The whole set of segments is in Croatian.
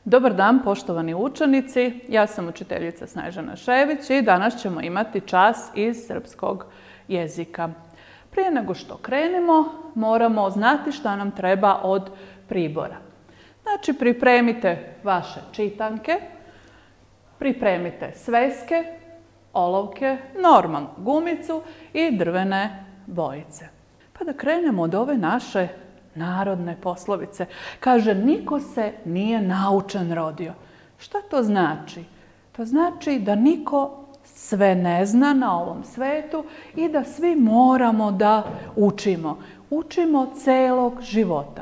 Dobar dan, poštovani učenici. Ja sam učiteljica Snježana Šević i danas ćemo imati čas iz srpskog jezika. Prije nego što krenemo, moramo znati šta nam treba od pribora. Znači, pripremite vaše čitanke, pripremite sveske, olovke, normalnu gumicu i drvene bojice. Pa da krenemo od ove naše narodne poslovice. Kaže, niko se nije naučen rodio. Šta to znači? To znači da niko sve ne zna na ovom svetu i da svi moramo da učimo. Učimo celog života.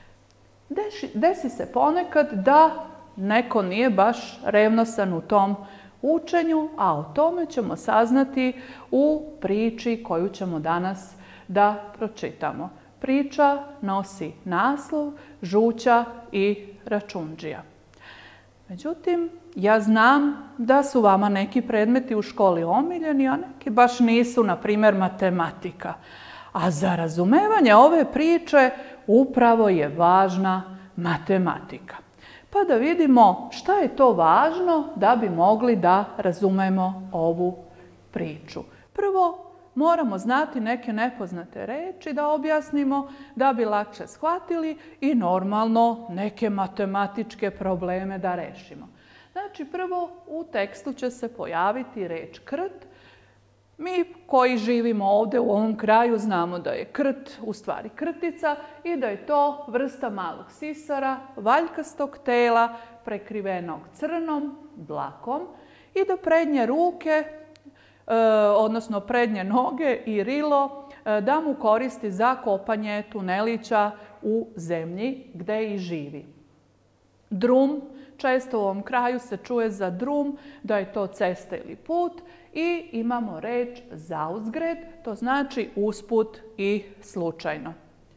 Desi se ponekad da neko nije baš revnosan u tom učenju, a o tome ćemo saznati u priči koju ćemo danas da pročitamo. Priča nosi naslov Žuća i račundžija. Međutim, ja znam da su vama neki predmeti u školi omiljeni, a neki baš nisu, na primjer matematika. A za razumevanje ove priče upravo je važna matematika. Pa da vidimo šta je to važno da bi mogli da razumemo ovu priču. Prvo, moramo znati neke nepoznate reči da objasnimo da bi lakše shvatili i normalno neke matematičke probleme da rešimo. Znači, prvo u tekstu će se pojaviti reč krt. Mi koji živimo ovdje u ovom kraju znamo da je krt u stvari krtica i da je to vrsta malog sisara, valjkastog tela prekrivenog crnom dlakom i da prednje ruke, odnosno prednje noge i rilo da mu koristi za kopanje tunelića u zemlji gdje i živi. Drum, često u ovom kraju se čuje za drum, da je to cesta ili put, i imamo reč zauzgred, to znači usput i slučajno.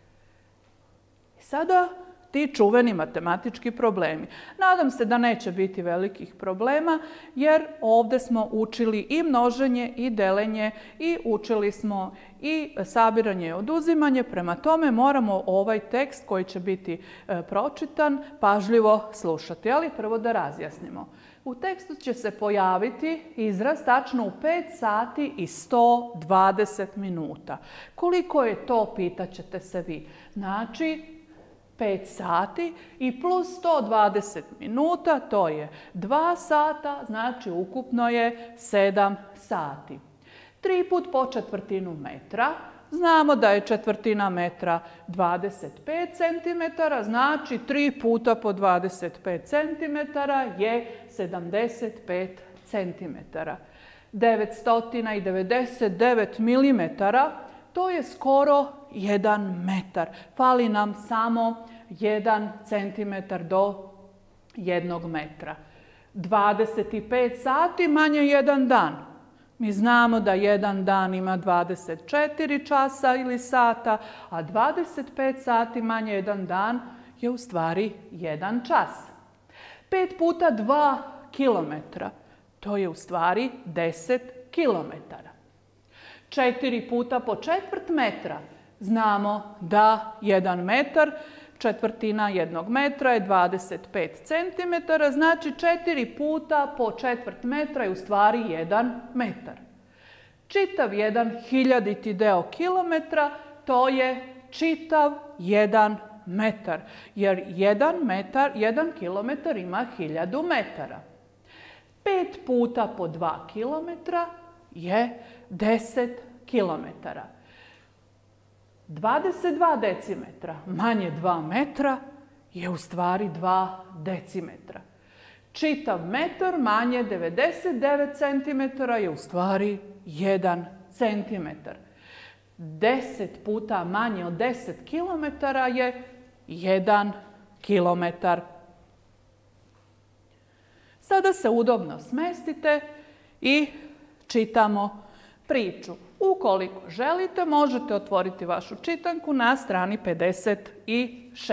Sada ti čuveni matematički problemi. Nadam se da neće biti velikih problema, jer ovdje smo učili i množenje i delenje i učili smo i sabiranje i oduzimanje. Prema tome moramo ovaj tekst koji će biti pročitan pažljivo slušati. Ali prvo da razjasnimo. U tekstu će se pojaviti izraz tačno u 5 sati i 120 minuta. Koliko je to, pitaćete se vi. Znači, 5 sati i plus 120 minuta, to je 2 sata, znači ukupno je 7 sati. 3 put po četvrtinu metra, znamo da je četvrtina metra 25 cm, znači 3 puta po 25 cm je 75 cm. 999 mm, to je skoro 1 metar. Fali nam samo 1 centimetar do 1 metra. 25 sati manje 1 dan. Mi znamo da 1 dan ima 24 časa ili sata, a 25 sati manje 1 dan je u stvari 1 čas. 5 puta 2 kilometra, to je u stvari 10 kilometara. 4 puta po četvrt metra, znamo da 1 metar, četvrtina 1 metra je 25 cm, znači 4 puta po četvrt metra je u stvari 1 metar. Čitav 1/1000 deo kilometra, to je čitav 1 metar, jer 1 kilometar ima 1000 metara. 5 puta po 2 kilometra je 10 kilometara. 22 decimetra manje 2 metra je u stvari 2 decimetra. Čitav metar manje 99 cm je u stvari 1 centimetar. 10 puta manje od 10 km je 1 kilometar. Sada se udobno smestite i čitamo priču. Ukoliko želite, možete otvoriti vašu čitanku na strani 56.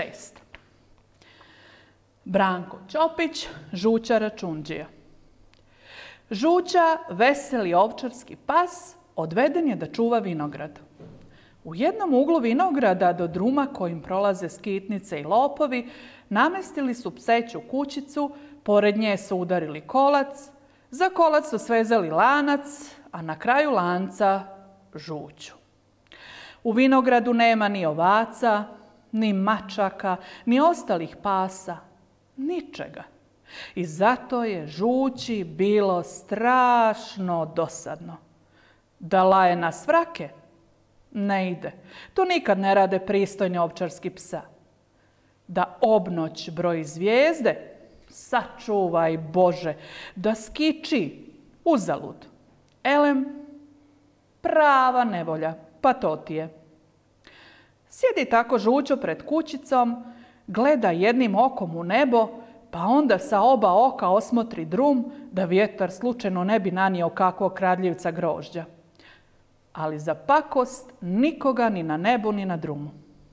Branko Ćopić, Žuća račundžija. Žuća, veseli ovčarski pas, odveden je da čuva vinograd. U jednom uglu vinograda do druma kojim prolaze skitnice i lopovi namestili su pseću kućicu, pored nje su udarili kolac, za kolac su svezali lanac, a na kraju lanca žuću. U vinogradu nema ni ovaca, ni mačaka, ni ostalih pasa, ničega. I zato je žući bilo strašno dosadno. Da laje na svrake? Ne ide. To nikad ne rade pristojni ovčarski psa. Da obnoć broji zvijezde? Sačuvaj Bože. Da skiči? Uzalud. Elem, prava nevolja, pa to ti je. Sjedi tako žućo pred kućicom, gleda jednim okom u nebo, pa onda sa oba oka osmotri drum da vjetar slučajno ne bi nanio kakvog kradljivca grožđa. Ali za pakost nikoga ni na nebu ni na drumu.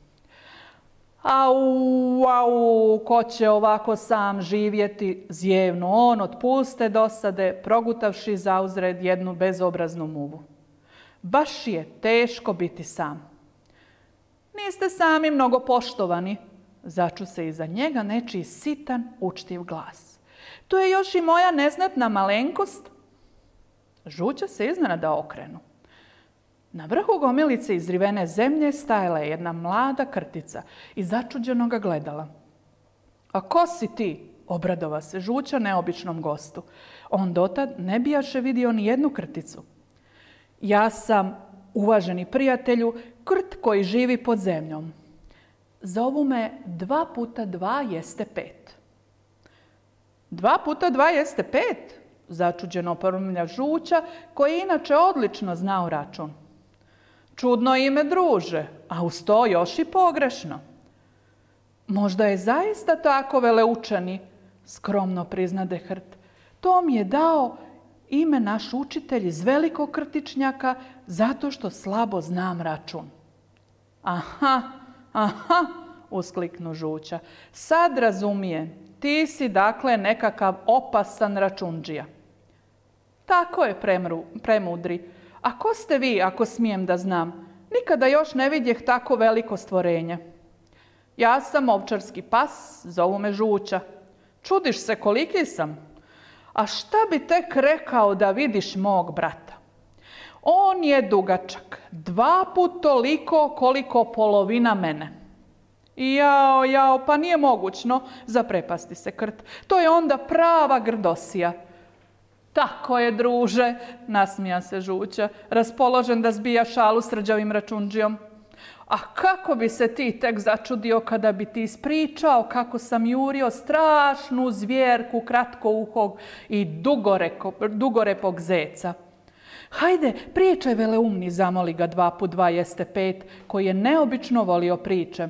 Au, ko će ovako sam živjeti, zjevnu on od puste dosade, progutavši zauzred jednu bezobraznu muvu. Baš je teško biti sam. Niste sami mnogo poštovani, začu se iza njega nečiji sitan, učtiv glas. To je još i moja neznatna malenkost. Žuća se iznenada okrenu. Na vrhu gomilice izrivene zemlje stajala je jedna mlada krtica i začuđeno ga gledala. A ko si ti? Obradova se žuća neobičnom gostu. On dotad ne bijaše vidio ni jednu krticu. Ja sam, uvaženi prijatelju, krt koji živi pod zemljom. Zovu me 2 puta 2 jeste 5. 2 puta 2 jeste 5? Začuđeno promlja žuća, koji inače odlično znao račun. Čudno ime, druže, a uz to još i pogrešno. Možda je zaista tako veleučeni, skromno priznade Hrt. To mi je dao ime naš učitelj iz velikog krtičnjaka zato što slabo znam račun. Aha, uskliknu žuća. Sad razumije, ti si dakle nekakav opasan račundžija. Tako je, premudri. A ko ste vi, ako smijem da znam? Nikada još ne vidjeh tako veliko stvorenje. Ja sam ovčarski pas, zovu me Žuća. Čudiš se koliki sam? A šta bi tek rekao da vidiš mog brata? On je dugačak, 2 put toliko koliko polovina mene. Jao, pa nije mogućno, zaprepasti se Krt. To je onda prava grdosija. Tako je, druže, nasmija se Žuća, raspoložen da zbija šalu s rđavim račundžijom. A kako bi se ti tek začudio kada bi ti ispričao kako sam jurio strašnu zvjerku kratkouhog i dugorepog zeca. Hajde, pričaj veleumni, zamoli ga 2 put 2 jeste 5, koji je neobično volio priče.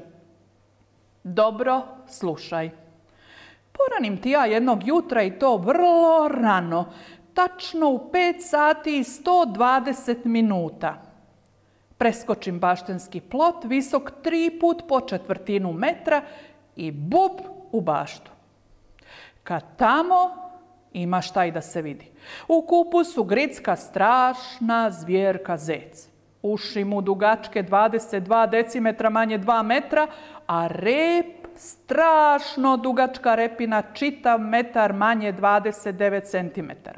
Dobro, slušaj. Poranim ti ja jednog jutra i to vrlo rano, tačno u 5 sati i 120 minuta. Preskočim baštenski plot, visok 3 put po 1/4 metra i bub u baštu. Kad tamo ima šta i da se vidi. U kupusu gricka strašna zvjerka zec. Uši mu dugačke 22 decimetra manje 2 metra, a rep strašno dugačka repina čitav metar manje 29 centimetara.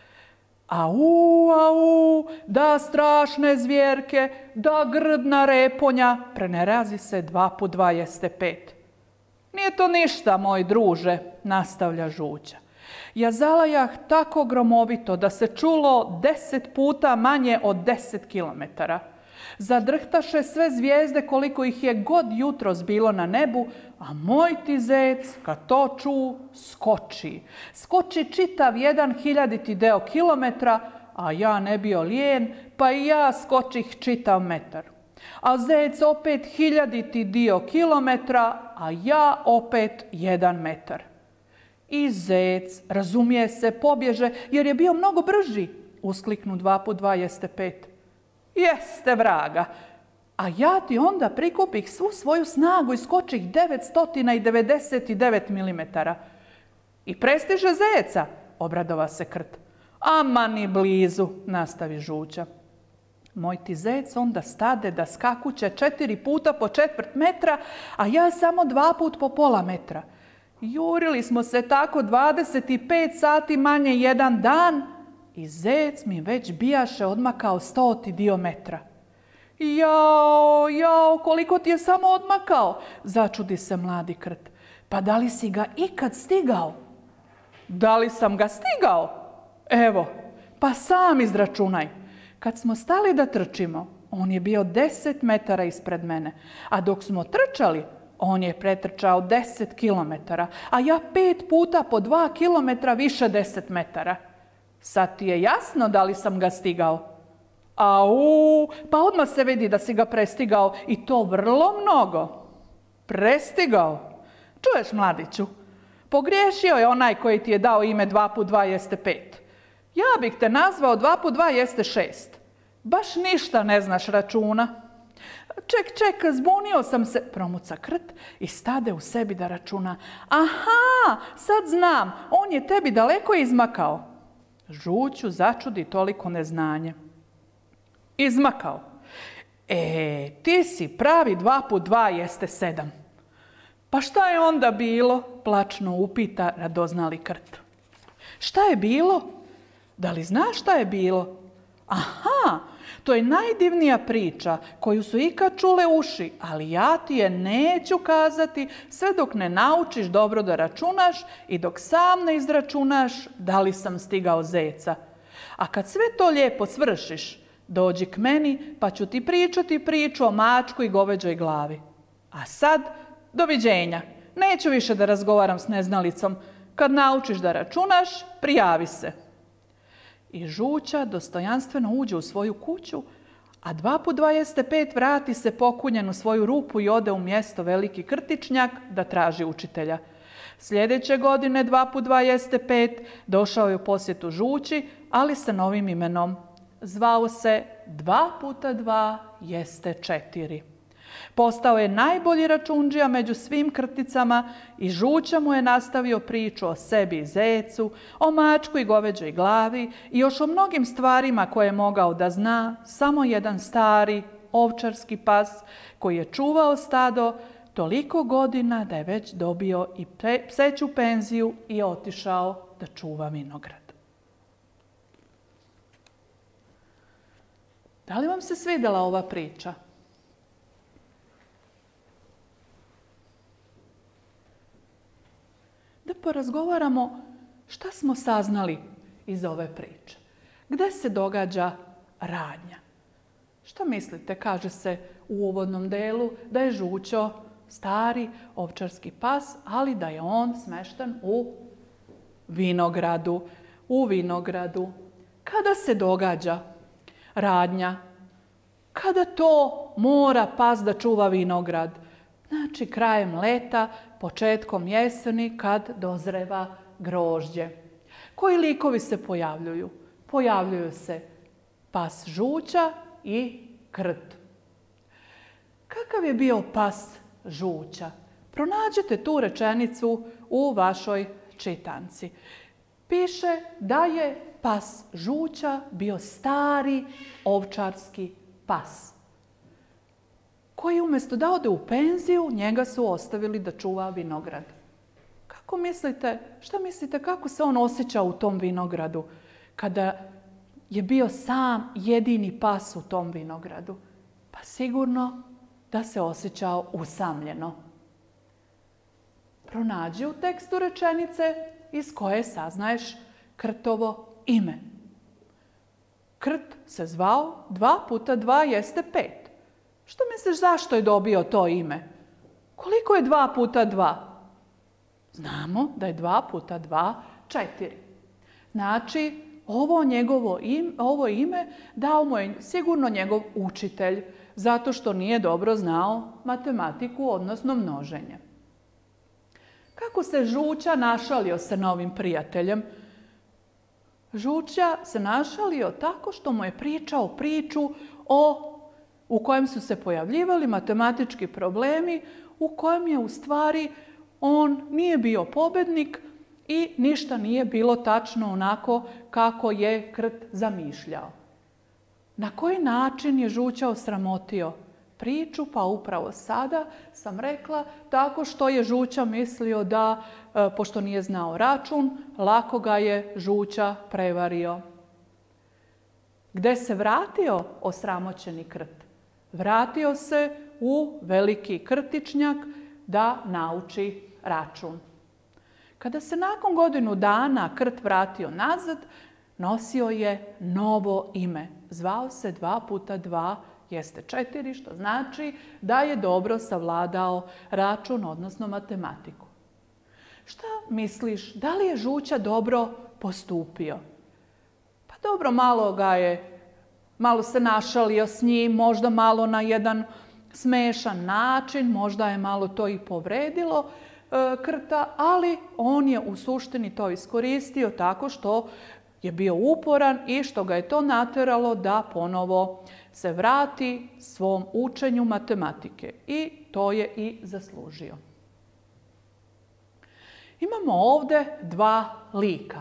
Au, da strašne zvjerke, da grdna reponja, prenerazi se 2 put 2 jeste 5. Nije to ništa, moj druže, nastavlja Žuća. Ja zalajah tako gromovito da se čulo 10 puta manje od 10 kilometara. Zadrhtaše sve zvijezde koliko ih je god jutros bilo na nebu, a moj ti zec, kad to ču, skoči. Skoči čitav 1/1000 deo kilometra, a ja ne bio lijen, pa i ja skočih čitav metar. A zec opet 1000 dio kilometra, a ja opet 1 metar. I zec, razumije se, pobježe, jer je bio mnogo brži, uskliknu 2 put 2 jeste 5. Jeste, vraga, a ja ti onda prikupih svu svoju snagu i skočih 999 milimetara. I prestiže zeca, obradova se Krt. Ama ni blizu, nastavi Žuća. Moj ti zec onda stade da skakuće 4 puta po 1/4 metra, a ja samo 2 put po pola metra. Jurili smo se tako 25 sati manje jedan dan i zec mi već bijaše odmakao 100 dio metra. Jao, koliko ti je samo odmakao, začudi se mladi krt. Pa da li si ga ikad stigao? Da li sam ga stigao? Evo, pa sam izračunaj. Kad smo stali da trčimo, on je bio 10 metara ispred mene, a dok smo trčali, on je pretrčao 10 kilometara, a ja 5 puta po 2 kilometra više 10 metara. Sad ti je jasno da li sam ga stigao? Pa odmah se vidi da si ga prestigao i to vrlo mnogo. Prestigao? Čuješ, mladiću? Pogriješio je onaj koji ti je dao ime 2 put 2 jeste 5. Ja bih te nazvao 2 put 2 jeste 6. Baš ništa ne znaš računa. Ček, zbunio sam se, promuca krt i stade u sebi da računa. Aha, sad znam, on je tebi daleko izmakao. Žuću začudi toliko neznanje. Izmakao. Ti si pravi 2 put 2 jeste 7. Pa šta je onda bilo? Plačno upita radoznali krt. Šta je bilo? Da li znaš šta je bilo? Aha, to je najdivnija priča koju su ikad čule uši, ali ja ti je neću kazati sve dok ne naučiš dobro da računaš i dok sam ne izračunaš da li sam stigao zeca. A kad sve to lijepo svršiš, dođi k meni pa ću ti pričati priču o mačku i goveđoj glavi. A sad, doviđenja. Neću više da razgovaram s neznalicom. Kad naučiš da računaš, prijavi se. I Žuća dostojanstveno uđe u svoju kuću, a 2 put 2 jeste 5 vrati se pokunjen u svoju rupu i ode u mjesto Veliki Krtičnjak da traži učitelja. Sljedeće godine 2 put 2 jeste 5 došao je u posjetu Žući, ali sa novim imenom. Zvao se 2 puta 2 jeste 4. Postao je najbolji račundžija među svim krticama i Žuća mu je nastavio priču o sebi i zecu, o mačku i goveđoj glavi i još o mnogim stvarima koje je mogao da zna samo jedan stari ovčarski pas koji je čuvao stado toliko godina da je već dobio i pseću penziju i otišao da čuva vinograd. Da li vam se svidjela ova priča? Da porazgovaramo šta smo saznali iz ove priče. Gde se događa radnja? Šta mislite? Kaže se u uvodnom delu da je Žućo stari ovčarski pas, ali da je on smešten u vinogradu. U vinogradu. Kada se događa radnja? Kada to mora pas da čuva vinograd? Znači krajem leta, početkom jeseni kad dozreva grožđe. Koji likovi se pojavljuju? Pojavljuju se pas Žuća i krt. Kakav je bio pas Žuća? Pronađete tu rečenicu u vašoj čitanci. Piše da je pas Žuća bio stari ovčarski pas, koji umjesto da ode u penziju, njega su ostavili da čuva vinograd. Kako mislite, šta mislite kako se on osjeća u tom vinogradu kada je bio sam jedini pas u tom vinogradu? Pa sigurno da se osjećao usamljeno. Pronađi u tekstu rečenice iz koje saznaješ krtovo ime. Krt se zvao 2 puta 2 jeste 5. Što misliš zašto je dobio to ime? Koliko je 2 puta 2? Znamo da je 2 puta 2 4. Znači, ovo ime dao mu je sigurno njegov učitelj, zato što nije dobro znao matematiku, odnosno množenje. Kako se Žuća našalio sa novim prijateljem? Žuća se našalio tako što mu je pričao priču u kojem su se pojavljivali matematički problemi, u kojem je u stvari on nije bio pobednik i ništa nije bilo tačno onako kako je krt zamišljao. Na koji način je Žuća osramotio priču? Pa upravo sada sam rekla tako što je Žuća mislio da, pošto nije znao račun, lako ga je Žuća prevario. Gde se vratio osramoćeni Krt? Vratio se u veliki krtičnjak da nauči račun. Kada se nakon godinu dana Krt vratio nazad, nosio je novo ime. Zvao se 2 puta 2 jeste 4, što znači da je dobro savladao račun, odnosno matematiku. Šta misliš, da li je Žuća dobro postupio? Pa dobro, malo se našalio s njim, možda malo na jedan smešan način, možda je malo to i povredilo Krta, ali on je u suštini to iskoristio tako što je bio uporan i što ga je to nateralo da ponovo se vrati svom učenju matematike. I to je i zaslužio. Imamo ovdje 2 lika.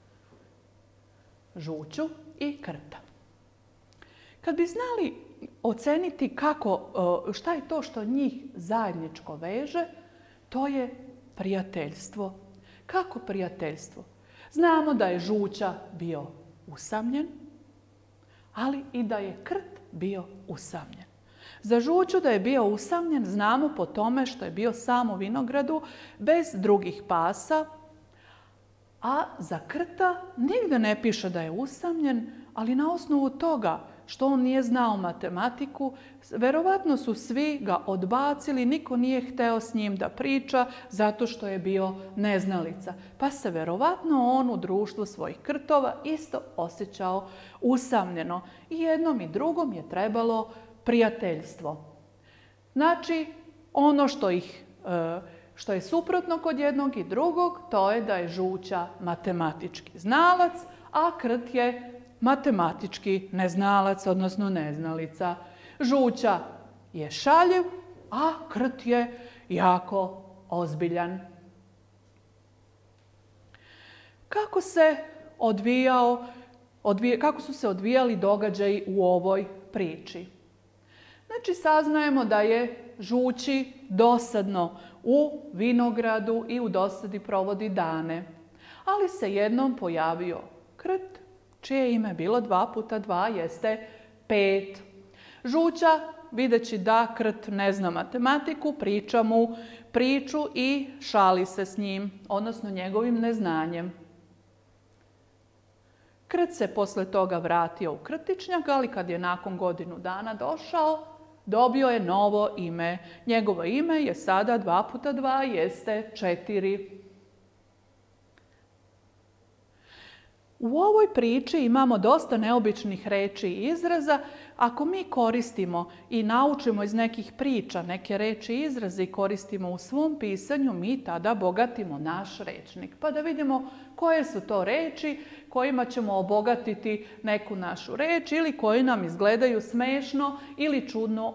Žuću i Krta. Kad bi znali oceniti šta je to što njih zajedničko veže, to je prijateljstvo. Kako prijateljstvo? Znamo da je Žuća bio usamljen, ali i da je Krt bio usamljen. Za Žuću da je bio usamljen znamo po tome što je bio sam u vinogradu bez drugih pasa, a za Krta nigde ne piše da je usamljen, ali na osnovu toga što on nije znao matematiku, verovatno su svi ga odbacili, niko nije hteo s njim da priča zato što je bio neznalica. Pa se verovatno on u društvu svojih Krtova isto osjećao usamljeno. I jednom i drugom je trebalo prijateljstvo. Znači, ono što je suprotno kod jednog i drugog, to je da je Žuća matematički znalac, a Krt je matematički neznalac, odnosno neznalica. Žuća je šaljiv, a Krt je jako ozbiljan. Kako su se odvijali događaji u ovoj priči? Znači, saznajemo da je Žući dosadno u vinogradu i u dosadi provodi dane. Ali se jednom pojavio Krt, čije ime bilo 2 puta 2 jeste 5. Žuća, videći da Krt ne zna matematiku, priča mu priču i šali se s njim, odnosno njegovim neznanjem. Krt se posle toga vratio u krtičnjak, ali kad je nakon godinu dana došao, dobio je novo ime. Njegovo ime je sada 2 puta 2 jeste 4. U ovoj priči imamo dosta neobičnih reči i izraza. Ako mi koristimo i naučimo iz nekih priča neke reči i izraze i koristimo u svom pisanju, mi tada bogatimo naš rečnik. Pa da vidimo koje su to reči kojima ćemo obogatiti neku našu reč ili koji nam izgledaju smešno ili čudno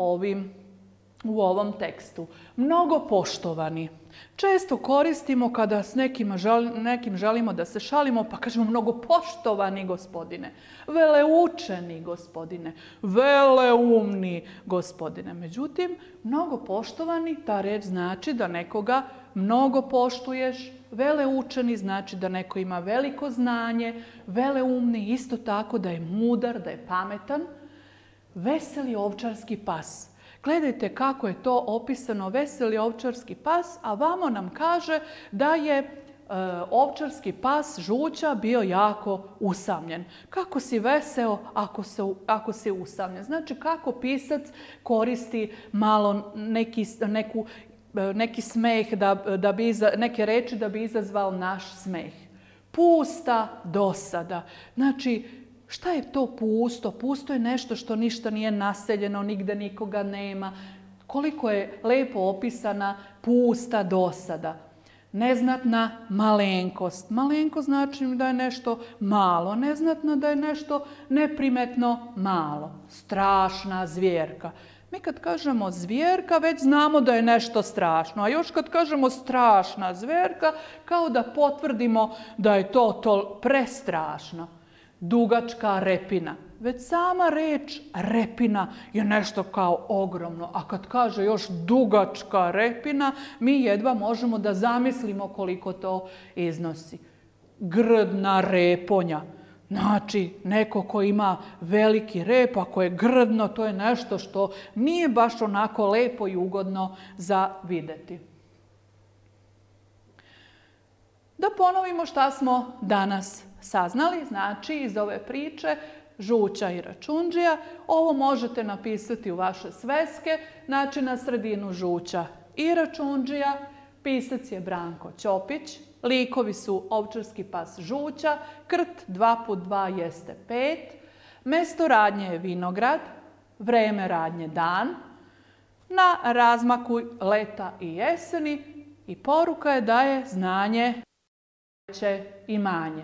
u ovom tekstu. Mnogo poštovani. Često koristimo kada s nekim želimo da se šalimo, pa kažemo mnogo poštovani gospodine, veleučeni gospodine, veleumni gospodine. Međutim, mnogo poštovani, ta reč znači da nekoga mnogo poštuješ, veleučeni znači da neko ima veliko znanje, veleumni isto tako da je mudar, da je pametan, veseli ovčarski pas. Gledajte kako je to opisano, veseli ovčarski pas, a vamo nam kaže da je ovčarski pas Žuća bio jako usamljen. Kako si veseo ako si usamljen? Znači kako pisac koristi malo neki smeh, neke reči da bi izazvao naš smeh. Pusta dosada. Znači, šta je to pusto? Pusto je nešto što ništa nije naseljeno, nigde nikoga nema. Koliko je lepo opisana pusta dosada. Neznatna malenkost. Malenkost znači da je nešto malo. Neznatno da je nešto neprimetno malo. Strašna zvjerka. Mi kad kažemo zvjerka, već znamo da je nešto strašno. A još kad kažemo strašna zvjerka, kao da potvrdimo da je to prestrašno. dugačka repina. Već sama reč repina je nešto kao ogromno, a kad kaže još dugačka repina, mi jedva možemo da zamislimo koliko to iznosi. Grdna reponja. Znači, neko ko ima veliki rep, ako je grdno, to je nešto što nije baš onako lepo i ugodno za videti. Da ponovimo šta smo danas saznali, znači iz ove priče žuća i račundžija. Ovo možete napisati u vaše sveske, znači na sredinu žuća i račundžija. Pisac je Branko Ćopić, likovi su ovčarski pas žuća, krt 2x2 jeste 5, mesto radnje je vinograd, vreme radnje dan, na razmaku leta i jeseni i poruka je da je znanje veće imanje.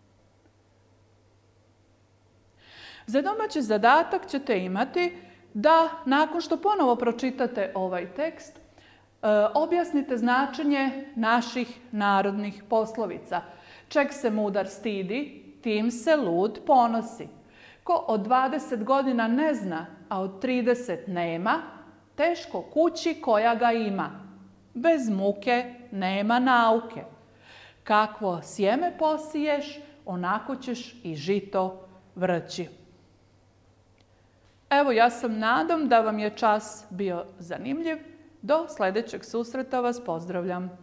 Za domaći zadatak ćete imati da nakon što ponovo pročitate ovaj tekst, objasnite značenje naših narodnih poslovica. Čeg se mudar stidi, tim se lud ponosi. Ko od 20 godina ne zna, a od 30 nema, teško kući koja ga ima. Bez muke nema nauke. Kakvo sjeme posiješ, onako ćeš i žito vrći. Evo, ja sam nadam da vam je čas bio zanimljiv. Do sljedećeg susreta vas pozdravljam.